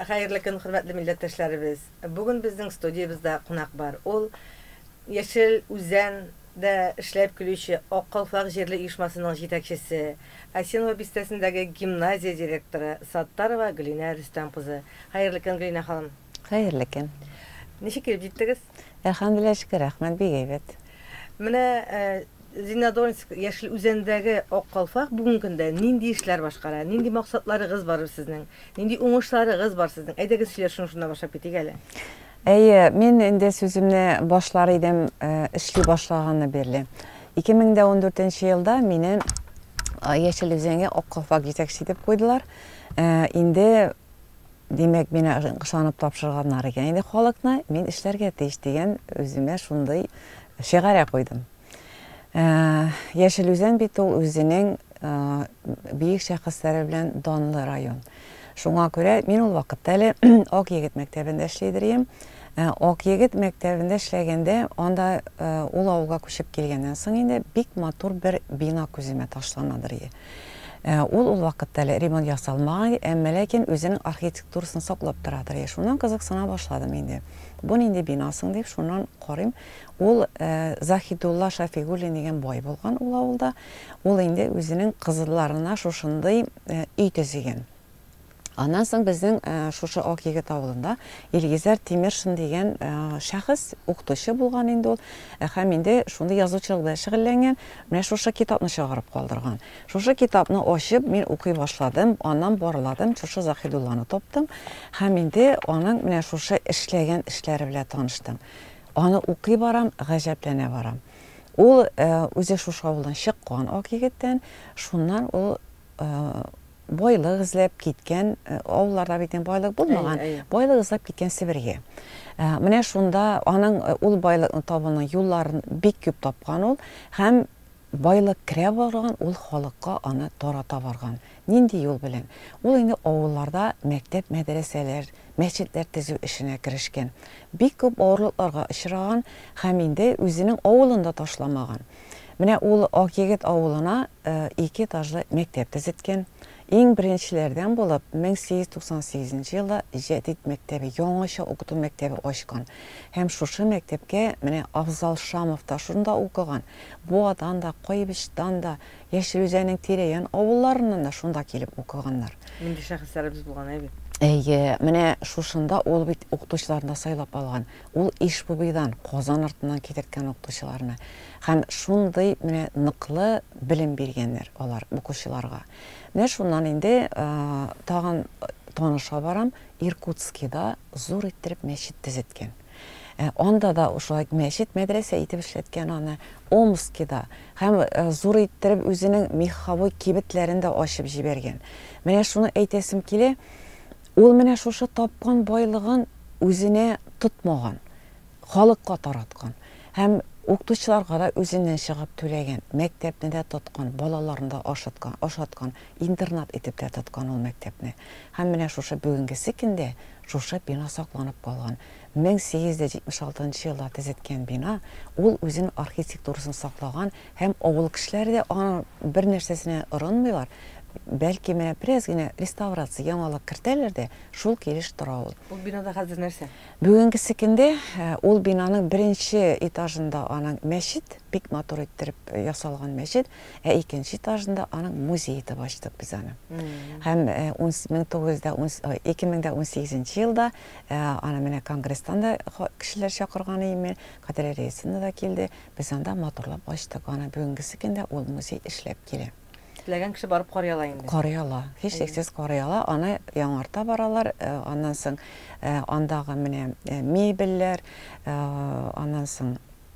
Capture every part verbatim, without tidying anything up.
Hayırlı gün, hürmetli milletteşlerimiz. Bugün bizim stüdyomuzda konak var. Ol Yeşil Üzen'de işlep gülüşü Oqalfaq Jerli uyuşmasının yetekçisi, Asenova bistesindeki gimnaziya direktörü Sattarova Gülina Rüstem kızı. Hayırlı gün Gülina hanım. Hayırlı gün. Neşe kelip jittiniz? Elhamdülillah şükür Ahmet Bey evet. Mine Zinadonsk Yeşil Üzen'deki Oqalfaq bugün günde nindi işler başkara, nindi maksatlarınız var sizin, nindi uğuşlarınız var sizin. Eydeki sizler şunu şuna başlayıp bitik hele. Ey, men indi sözümne başlar idim işli başlağanı berli. iki ming on dörtінші yılda meni Yeşil Üzen'e Oqalfaq yetekçi dep koydular. Indi demek meni ышанып тапшырганнар экен. Инде халыкны мен эшләргә тиеш дигән үземә шундый шигара куйдым. Yeşil Üzen бит ул үзенең бийек шәхесләре белән данлы район. Шуңа күрә мин ул вакытта әле Ак Егет мәктәбендә эшләдем. Ак Егет мәктәбендә эшләгәндә, анда ул авылга күчеп килгәннән соң инде бик матур бер бина күземә ташланадыр иде. Ул ул вакытта әле ремонт ясалмаган, әмма ләкин үзенең архитектурасын саклап торадыр. Шуннан кызыксына башладым инде. Бу нинди бинасың дип шуннан карыйм. Ул Захидулла Шафигуллин дигән бай булган ул авылда. Ул инде үзенең кызларына шушындый өй төзегән. Аннан соң безнең шушы Ак Егет авылында Илгизәр Тимершин дигән шәхес укытучы булган инде ул. Һәм инде шундый язучылык белән шөгыльләнгән. Менә шушы китапны чыгарып калдырган. Шушы китапны ачып мин укый башладым. Аннан барладым, шушы Захидулланы таптым. Һәм инде аның менә шушы эшләгән эшләре белән таныштым. Аны укый барам, гаҗәпләнә барам. Ул үзе шушы авылдан чыккан Ак Егеттән, шуннан ул байлык эзләп киткән, авылларда бит байлык булмаган, байлык эзләп киткән Себергә. Менә шунда аның ул байлыкны табуның юлларын бик күп тапкан ул, һәм байлык керә барган, ул халыкка аны тарата барган. Нинди юл белән? Ул инде авылларда мәктәп, мәдрәсәләр, мәчетләр төзү эшенә керешкән. Бик күп авырлыкларга очраган, һәм инде үзенең авылында ташламаган. Менә ул Ак Егет авылына ике этажлы мәктәп төзеткән. Иң беренчеләрдән булып мең сигез йөз туксан сигезенче елда Җәдид мәктәбе, яңаша укыту мәктәбе ачкан. Һәм шушы мәктәпкә менә Абзал Шамов та шунда укыган. Буадан да, Кайбыштан да, Yeşil Üzenең тирә-ян авылларыннан да шунда килеп укыганнар. Нинди шәхесләребез булган әйбит. Әйе, менә шушында ул бит укытучыларны сайлап алган. Ул Ишбубыйдан, Казан артыннан китерткән укытучыларны. Һәм шундый менә ныклы белем биргәннәр алар укучыларга. Менә шуннан инде тагын таныша барам, Иркутскида зур иттереп мәчет төзеткән. Анда да ошо мәчет, мәдрәсә итеп эшләткән аны. Омскида һәм зур иттереп үзенең меховой кибетләрен дә ачып җибәргән. Менә шуны әйтәсем килә. Ул менә шушы тапкан байлыгын үзенә тотмаган, халыкка тараткан. Һәм укытучыларга да үзеннән чыгып түләгән, мәктәпне дә тоткан, балаларын да ашаткан, ашаткан, интернат итеп дә тоткан ул мәктәпне. Һәм менә шушы бүгенге көндә шушы бина сакланып калган. мең сигез йөз җитмеш алтынчы елда төзеткән бина, ул үзенең архитектурасын саклаган, һәм авыл кешеләре дә аны бер нәрсәсенә ырынмыйлар. Бәлки менә бераз генә реставрация яңалык кертәләр дә, шул килеш тора ул. Ул бинада хәзер нәрсә? Бүгенге көндә ул бинаның беренче этажында аның мәчет, бик матур иттереп ясалган мәчет, ә икенче этажында аның музей итеп ачтык без аны. Һәм ике мең он сигезенче елда аны менә конгресстан да кешеләр чакырган иде, Кадер рәисенә дә килде. Без анда матурлап ачтык аны. Бүгенге көндә ул музей эшләп килә. Теләгән кеше барып карый ала инде. Карый ала. Һич шиксез карый ала. Аны яңарта баралар. Аннан соң андагы менә мебельләр, аннан соң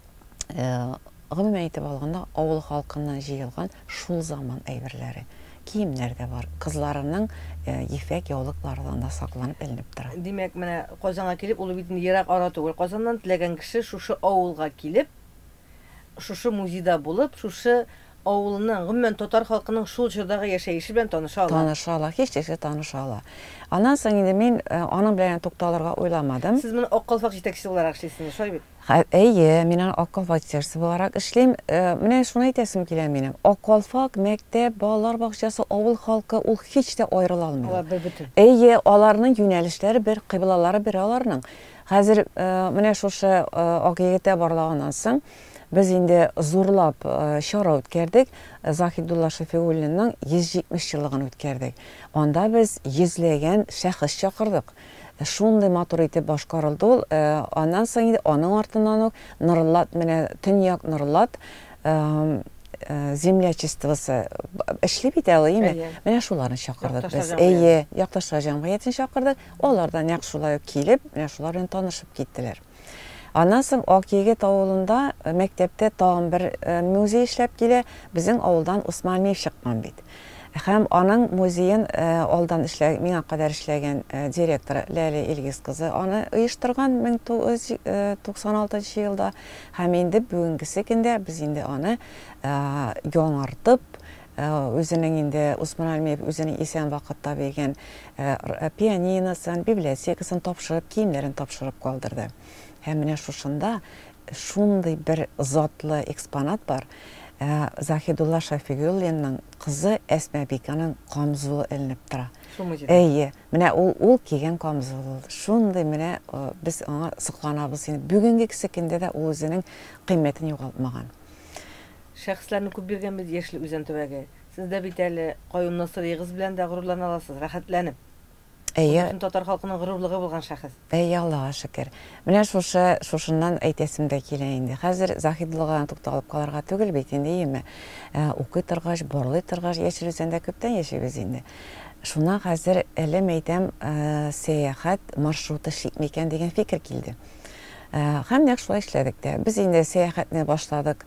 гомумән әйтеп алганда авыл халкыннан җыелган шул заман әйберләре. Киемнәр дә бар. Кызларының ефәк яулыклардан да сакланып эленеп тора. Димәк, менә Казанга килеп, ул бит ерак ара түгел. Казаннан теләгән кеше шушы авылга килеп, шушы музейда булып, шушы авылының, гомумән татар халкының шул чордагы яшәеше белән таныша ала. Таныша ала, һич тә таныша ала. Аннан соң инде мин аның белән тукталырга уйламадым. Сез моны Ак калфак җитәкчесе буларак эшлисезме, шулай бит? Әйе, мин Ак калфак җитәкчесе буларак эшлим. Менә шуны әйтәсем килә минем. Ак калфак мәктәп, балалар бакчасы, авыл халкы ул һич тә аерыла алмый. Алар бер бөтен. Әйе, аларның юнәлешләре бер, кыйблалары бер аларның. Хәзер менә шушы Ак егеттә барлаганнан соң biz инде зурлап чара үткәрдек. Захидулла Шафиуллинның йөз җитмеш еллыгын үткәрдек. Анда без йөзләгән шәхес чакырдык. Шундый матур итеп башкарылды ул. Аннан соң инде аның артыннан ук Нурлат, менә Төньяк Нурлат землячествосы эшли бит әле, име? Менә шуларны чакырдык без. Әйе, якташлар җәмгыятен чакырдык. Алардан як шулай килеп, менә шулар белән танышып киттеләр. Аннан соң Ак егет авылында мәктәптә тагын бер музей эшләп килә. Безнең авылдан Усман Миев чыккан бит. Һәм аның музейын алдан эшләгән, миңа кадәр эшләгән директор Ләли Илгиз кызы аны оештырган мең тугыз йөз туксан алтынчы елда. Һәм инде бүгенгесе көндә без инде аны яңартып, үзенең инде Усман Әлмиев үзенең исән вакытта бергән пианиносын, библиотекасын тапшырып, киемнәрен тапшырып калдырды. Һәм менә шушында шундый бер затлы экспонат бар. Захидулла Шафиуллинның кызы Әсмә Биканың камзулы эленеп тора. Әйе, менә ул ул кигән камзул. Шундый менә без аңа сокланабыз. Бүгенге кисәкендә дә ул үзенең кыйммәтен югалтмаган. Шәхесләрне күп биргән без яшьлек үзән төбәге. Сез дә бит әле Каюм Насыйгыз белән дә горурлана аласыз, рәхәтләнеп. Әйе, татар халкының горурлыгы булган шәхес. Әйе, Аллага шөкер. Менә шушы шушыннан әйтәсем дә килә инде. Хәзер Захидуллага тукталып калырга түгел бит инде, име? Укый торгач, барлый торгач яшел үзәндә күптән яшибез инде. Шуңа хәзер әле мәйтәм сәяхәт маршруты шик микән дигән фикер килде. Һәм нәкъ шулай эшләдек тә. Без инде сәяхәтне башладык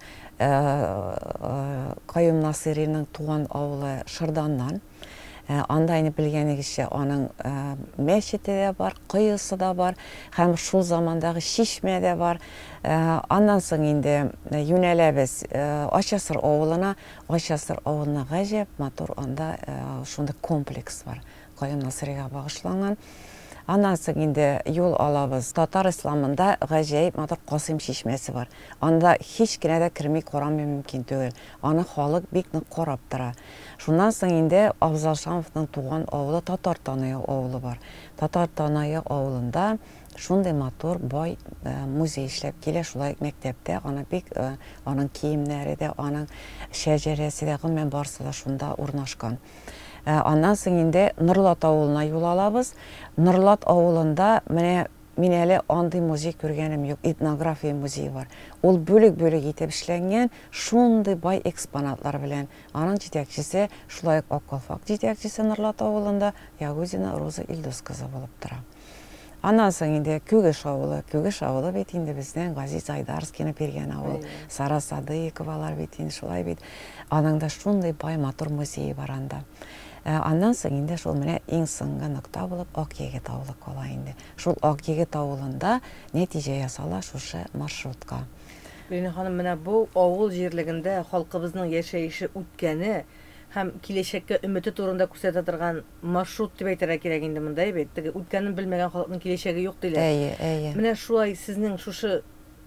Каюм Насыйриның туган авылы Шырданнан. Анда инде белгәнегезчә аның мәчете дә бар, кыйысы да бар, һәм шул замандагы чишмә дә бар. Аннан соң инде юнәләбез Ачасыр авылына. Ачасыр авылына гаҗәп матур, анда шундый комплекс бар. Каюм Насыйрига багышланган. Аннан соң инде юл алабыз. Татар исламында гаҗәеп матур Касыйм чишмәсе бар. Анда һич кенә дә кирми карамый мөмкин түгел. Аны халык бик нык карап тора. Шуннан соң инде Абзал Шамовның туган авылы Татар Танае авылы бар. Татар Танае авылында шундый матур бай музей эшләп килә, шулай мәктәптә аны бик аның киемнәре дә, аның шәҗәрәсе дә, гомумән барысы да шунда урнашкан. Аннан соң инде Нурлат авылына юл алабыз. Нурлат авылында менә мин әле андый музей күргәнем юк, этнография музее бар. Ул бөлек-бөлек итеп эшләнгән, шундый бай экспонатлар белән. Аның җитәкчесе шулай Ак калфак җитәкчесе Нурлат авылында Ягузина Роза Илдус кызы булып тора. Аннан соң инде Күгеш авылы, Күгеш авылы бит инде безнең Газиз Айдарскийны биргән авыл. Сара Садыйковалар бит инде шулай бит. Аның да шундый бай матур музее бар анда. Аннан соң инде шул менә иң соңгы нокта булып Ак егет авылы кала инде. Шул Ак егет авылында нәтиҗә ясала шушы маршрутка. Бирне ханым, менә бу авыл җирлегендә халкыбызның яшәеше үткәне һәм киләчәккә өмете турында күрсәтә торган маршрут дип әйтергә кирәк инде монда, бит. Теге үткәнен белмәгән халыкның киләчәге юк диләр. Әйе, әйе. Менә шулай сезнең шушы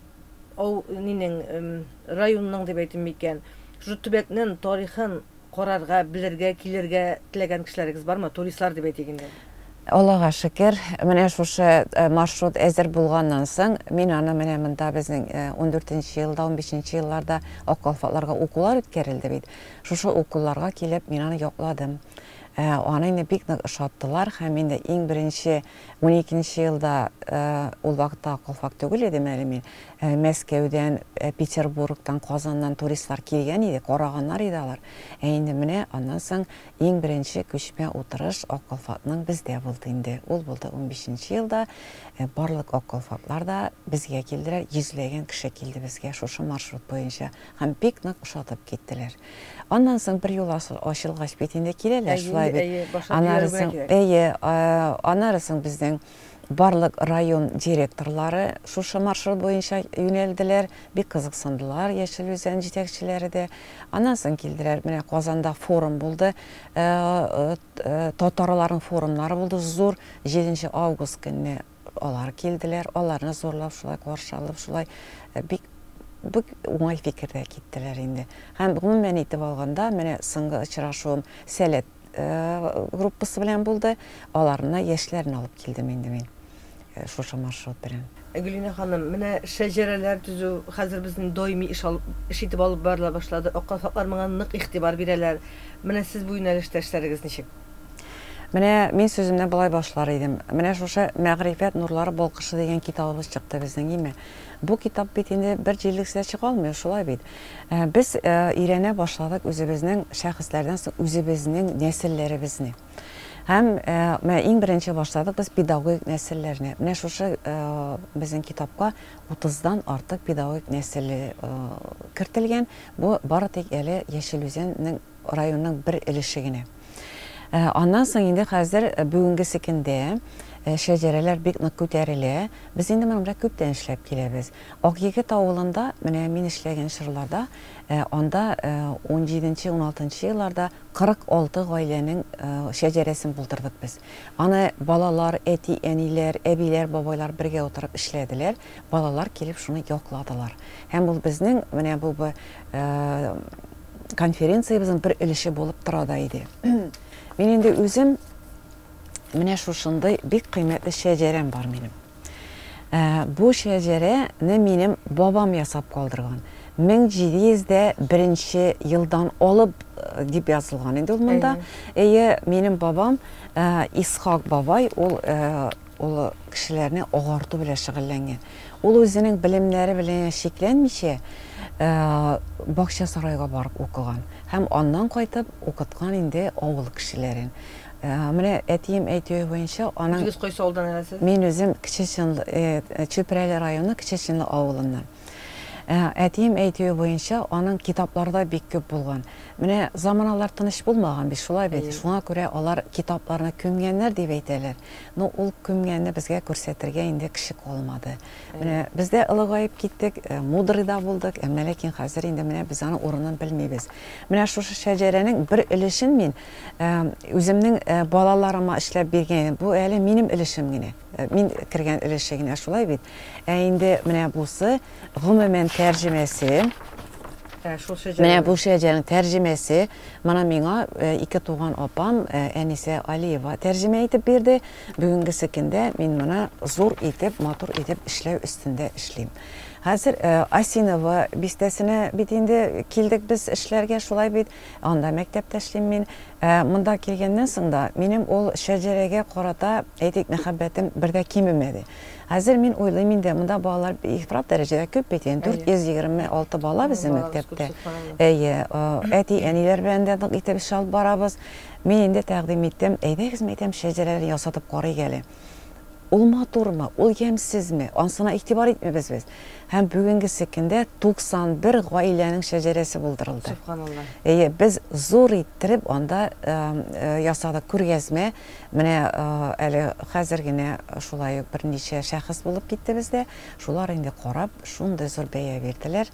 ау нинең районның дип әйтим микән, шушы төбәкнең тарихын карарга, белергә, килергә теләгән кешеләрегез бармы? Туристлар дип әйтик инде. Аллага шөкер, менә шушы маршрут әзер булганнан соң, мин аны менә монда безнең он дүртенче елда, он бишенче елларда Ак калфакларга укулар үткәрелде бит. Шушы укуларга килеп, мин аны якладым. Аны инде бик нык ошаттылар, һәм инде иң беренче он икенче елда ул вакытта калфак түгел иде әле мин. Мәскәүдән, Петербургтан, Казаннан туристлар килгән иде, караганнар иде алар. Ә инде менә аннан соң иң беренче күчмә утырыш Ак калфакның бездә булды инде. Ул булды он бишенче елда. Барлык Ак калфаклар да безгә килделәр, йөзләгән кеше килде безгә шушы маршрут буенча. Һәм бик нык ошатып киттеләр. Аннан соң бер юл ачылгач бит инде киләләр, шулай бит. Аннан соң, әйе, аннан соң безнең барлык район директорлары шушы маршрут буенча юнәлделәр, бик кызыксындылар Яшел Үзән җитәкчеләре дә. Аннан соң килделәр, менә Казанда форум булды, татарларның форумнары булды, зур җиденче август көнне алар килделәр, аларны зурлап шулай каршы алып, шулай бик бик уңай фикердә киттеләр инде. Һәм гомумән итеп алганда, менә соңгы очрашуым Сәләт группасы белән булды, аларны яшьләрне алып килдем инде мин. Шушы маршрут белән. Гөлинә ханым, менә шәҗәрәләр төзү хәзер безнең даими эш алып, эш итеп алып барыла башлады. Аккалфаклар моңа нык игътибар бирәләр. Менә сез бу юнәлештә эшләрегез ничек? Менә мин сүземне болай башлар идем. Менә шушы Мәгърифәт нурлары балкышы дигән китабыбыз чыкты безнең име. Бу китап бит инде бер җиллексә чыга алмый, шулай бит. Без өйрәнә башладык үзебезнең шәхесләрдән соң үзебезнең нәселләребезне. Һәм менә иң беренче башладык без педагогик нәселләрне. Менә шушы безнең китапка утыздан артык педагогик нәселе кертелгән. Бу бары тик әле Яшел Үзәннең районның бер өлеше генә. Аннан соң инде хәзер бүгенге көндә шәҗәрәләр бик нык күтәрелә. Без инде монда күптән эшләп киләбез. Акъегет авылында, менә мин эшләгән чорларда, анда он җиденче - он алтынчы елларда кырык алты гаиләнең шәҗәрәсен булдырдык без. Аны балалар, әти, әниләр, әбиләр, бабайлар бергә утырып эшләделәр. Балалар килеп шуны якладылар. Һәм бу безнең менә бу конференциябезнең бер өлеше булып тора да иде. Мин инде үзем менә шушындай бик кыйммәтле шәҗәрәм бар минем. Бу шәҗәрәне минем бабам ясап калдырган. мең җиде йөз беренче елдан алып дип язылган инде ул монда. Әйе, минем бабам Исхак бабай, ул ул кешеләрне агарту белән шөгыльләнгән. Ул үзенең белемнәре белән шикләнмичә бакча сарайга барып укыган. Һәм аннан кайтып укыткан инде авыл кешеләрен. Менә әтием әйтүе буенча, аның Үгез кайсы авылдан әләсез? Мин үзем Кечеченлы Чүпрәле районы Кечеченлы авылыннан. Әтием әйтүе буенча, аның китапларда бик күп булган. Менә заманалар тыныч булмаган бит, шулай бит. Шуңа күрә алар китапларны күмгәннәр дип әйтәләр. Но ул күмгәнне безгә күрсәтергә инде кеше калмады. Менә бездә ылыгаеп киттек, мудрыйда булдык, әмма ләкин хәзер инде менә без аның урынын белмибез. Менә шушы шәҗәрәнең бер өлешен мин үземнең балаларыма эшләп биргән. Бу әле минем өлешем генә. Мин кергән өлеше генә, шулай бит. Ә инде менә бусы гомумән тәрҗемәсе. Менә бу шәҗәрәнең тәрҗемәсе мана миңа ике туган апам Әнисә Алиева тәрҗемә итеп бирде. Бүгенге көндә мин моны зур итеп, матур итеп эшләү өстендә эшлим. Хәзер Асинова бистәсенә бит инде килдек без эшләргә, шулай бит. Анда мәктәптә эшлим мин. Монда килгәннән соң да минем ул шәҗәрәгә карата әйтик мәхәббәтем бердә кимемәде. Хәзер мин уйлыйм инде, монда балалар ифрат дәрәҗәдә күп бит. дүрт йөз егерме алты бала безнең мәктәптә. Әйе, әти, әниләр белән дә итеп эш алып барабыз. Мин инде тәкъдим иттем, әйдәгез мәйтәм шәҗәрәләрне ясатып карыйк әле. Ул матурмы, ул ямьсезме, ансына игътибар итмибез без. Һәм бүгенге көндә туксан бер гаиләнең шәҗәрәсе булдырылды. Субханалла. Әйе, без зур иттереп анда ясадык күргәзмә. Менә әле хәзер генә шулай берничә шәхес булып китте бездә. Шулар инде карап, шундый зур бәя бирделәр.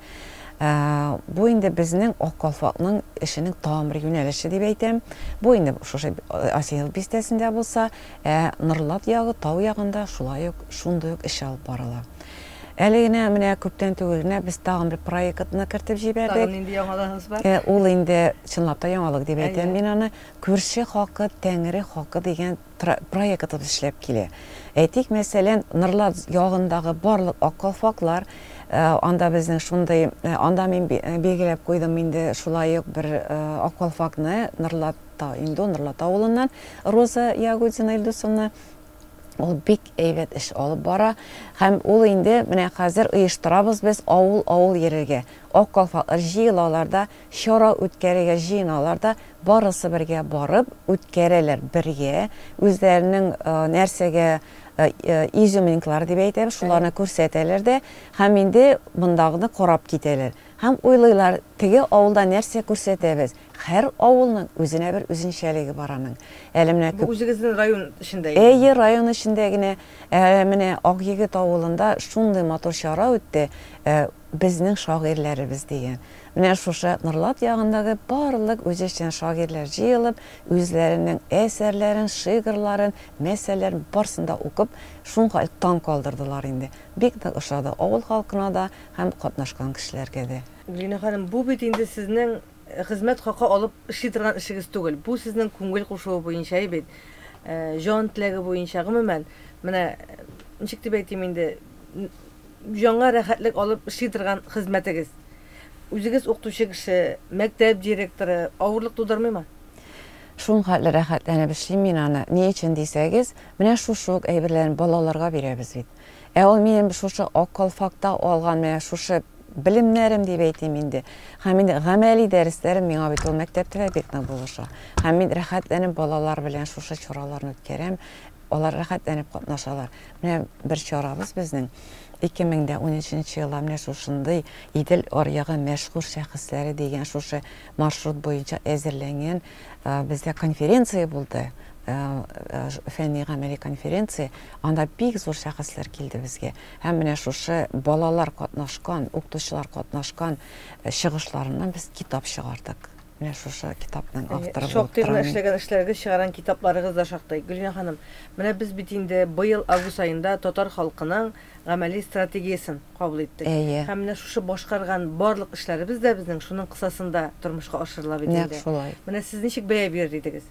Бу инде безнең Аккалфакның эшенең тамыр юнәлеше дип әйтәм. Бу инде шушы Асинов бистәсендә булса, Нырлат ягы, тау ягында шулай ук шундый ук эш алып барыла. Әле генә менә күптән түгел генә без тагын бер проектны кертеп җибәрдек. Тагын инде яңалыгыз бар? Ул инде чынлап та яңалык дип әйтәм. Мин аны күрше хакы, тәңре хакы дигән проектны эшләп килә. Әйтик, мәсәлән, Нырлат ягындагы барлык Аккалфаклар, анда безнең шундай, анда мин билгеләп куйдым инде шулай ук бер Аккалфакны Нырлатта, инде Нырлат авылыннан Роза Ягудина Илдусовна. Ул бик әйбәт эш алып бара. Һәм ул инде менә хәзер оештырабыз без авыл-авыл йөрергә. Аккалфаклар җыелаларда, чара үткәрергә җыеналарда, барысы бергә барып үткәрәләр бергә. Үзләренең нәрсәгә изюминкалар дип әйтәбез, шуларны күрсәтәләр дә, һәм инде мондагыны карап китәләр. Һәм уйлыйлар, теге авылда нәрсә күрсәтәбез? Һәр авылның үзенә бер үзенчәлеге бар аның. Әле менә Бу үзегезнең район эчендә. Әйе, район эчендә генә, әле менә Акъегет авылында шундый матур чара үтте, безнең шагыйрьләребез дигән. Менә шушы Нырлат ягындагы барлык үзешчән шагыйрьләр җыелып, үзләренең әсәрләрен, шигырьларын, мәсәлләрен барсын да укып, шуңа таң калдырдылар инде. Бик тә ошады авыл халкына да һәм катнашкан кешеләргә дә. Гөлинә ханым, бу бит инде сезнең хезмәт хакы алып эшли торган эшегез түгел. Бу сезнең күңел кушуы буенча бит. Җан теләге буенча гомумән, менә ничек дип әйтим инде, җанга рәхәтлек алып эшли торган хезмәтегез. Үзегез укытучы кеше, мәктәп директоры, авырлык тудырмыймы? Шуңа рәхәтләнеп эшлим мин аны. Ни өчен дисәгез, менә шушы әйберләрне балаларга бирәбез бит. Ә ул минем шушы ак калфакта алган менә шушы белемнәрем дип әйтим инде. Һәм инде гамәли дәресләрем миңа бит ул мәктәптә бик нык булыша. Һәм мин рәхәтләнеп балалар белән шушы чараларны үткәрәм. Алар рәхәтләнеп катнашалар. Менә бер чарабыз безнең ике мең ун өченче елда менә шушындый Идел аръягы мәшһүр шәхесләре дигән шушы маршрут буенча әзерләнгән бездә конференция булды. Фәнни гамәли конференция, анда бик зур шәхесләр килде безгә. Һәм менә шушы балалар катнашкан, укытучылар катнашкан чыгышларыннан без китап чыгардык. Менә шушы китапның авторы булып Шактый гына эшләгән эшләргә чыгарган китапларыгыз да шактый. Гөлинә ханым, менә без бит инде быел август айында татар халкының гамәли стратегиясын кабул иттек. Һәм менә шушы башкарган барлык эшләребез дә безнең шуның кысасында тормышка ашырыла бит инде. Менә сез ничек бәя бирер идегез?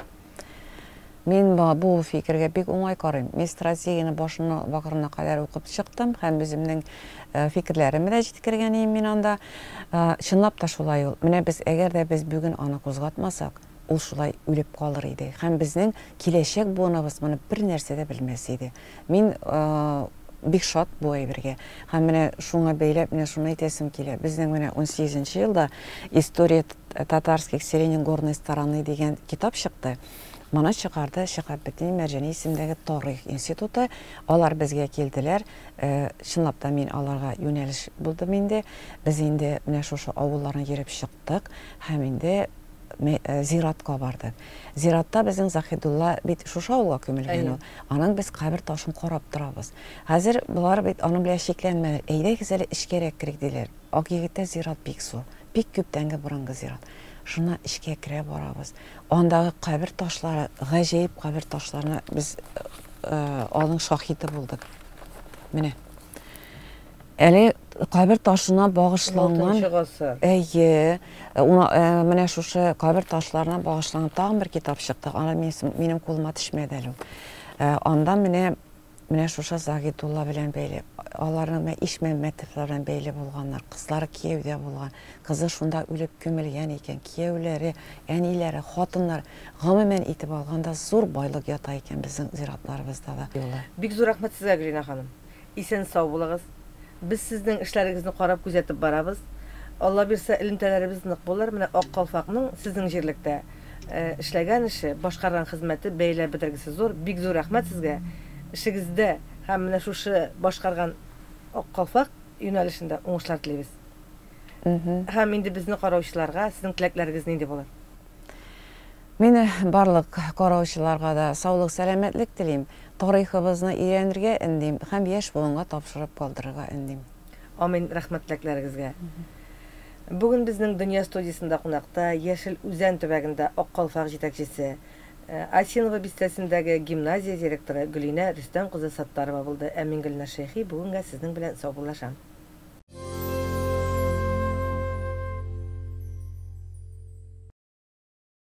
Мин бу фикергә бик уңай карыйм. Мин стратегияне башына бакырына кадәр укып чыктым һәм безнең фикерләремне дә җиткергән идем мин анда. Чынлап та шулай ул. Менә без әгәр дә без бүген аны кузгатмасак, ул шулай үлеп калыр иде. Һәм безнең киләчәк буыныбыз моны бер нәрсә дә белмәс иде. Мин бик шат бу әйбергә. Һәм менә шуңа бәйләп менә шуны әйтәсем килә. Безнең менә ун сигезенче елда История татарских селений горной стороны дигән китап чыкты. Моны чыгарды Шәһәбетдин Мәрҗани исемендәге Тарих институты. Алар безгә килделәр. Чынлап та мин аларга юнәлеш булдым инде. Без инде менә шушы авылларны йөреп чыктык һәм инде зиратка бардык. Зиратта безнең Заһидулла бит шушы авылга күмелгән ул. Аның без кабер ташын карап торабыз. Хәзер булар бит аның белән шикләнмәләр. Әйдәгез әле эшкәрәк керик диләр. Акъегеттә зират бик зур. Бик күптәнге борынгы зират. Шуна эшкә керә барабыз. Андагы кабер ташлары, гаҗәеп кабер ташларына без аның шаһиты булдык. Менә. Әле кабер ташына багышланган, әйе, менә шушы кабер ташларына багышланган тагын бер китап чыкты. Аны минем кулыма төшмәде әле. Анда менә менә шушы Заһидулла белән бәйле, аларның менә Ишмәмәтовлар белән бәйле булганнар, кызлары кияүдә булган, кызы шунда үлеп күмелгән икән, кияүләре, әниләре, хатыннар гомумән итеп алганда зур байлык ята икән безнең зиратларыбызда да. Бик зур рәхмәт сезгә, Гөлинә ханым. Исән сау булыгыз. Без сезнең эшләрегезне карап күзәтеп барабыз. Алла бирсә, элемтәләребез нык булыр. Менә Ак Калфакның сезнең җирлектә эшләгән эше, башкарган хезмәте бәйләп бетергесе зур. Бик зур рәхмәт сезгә. Эшегездә һәм менә шушы башкарган Ак Калфак юнәлешендә уңышлар телибез. Һәм инде безне караучыларга сезнең теләкләрегез нинди булыр? Мин барлык караучыларга да саулык, сәламәтлек телим. Тарихыбызны өйрәнергә индим һәм яшь буынга тапшырып калдырырга индим. Амин, рәхмәт теләкләрегезгә. Бүген безнең Дөнья студиясында кунакта Яшел Үзән төбәгендә Ак Калфак җитәкчесе, Асинова бистәсендәге гимназия директоры Гөлинә Рөстәм кызы Саттарова булды. Ә мин Гөлнар Шәйхи бүгенгә сезнең белән саубуллашам.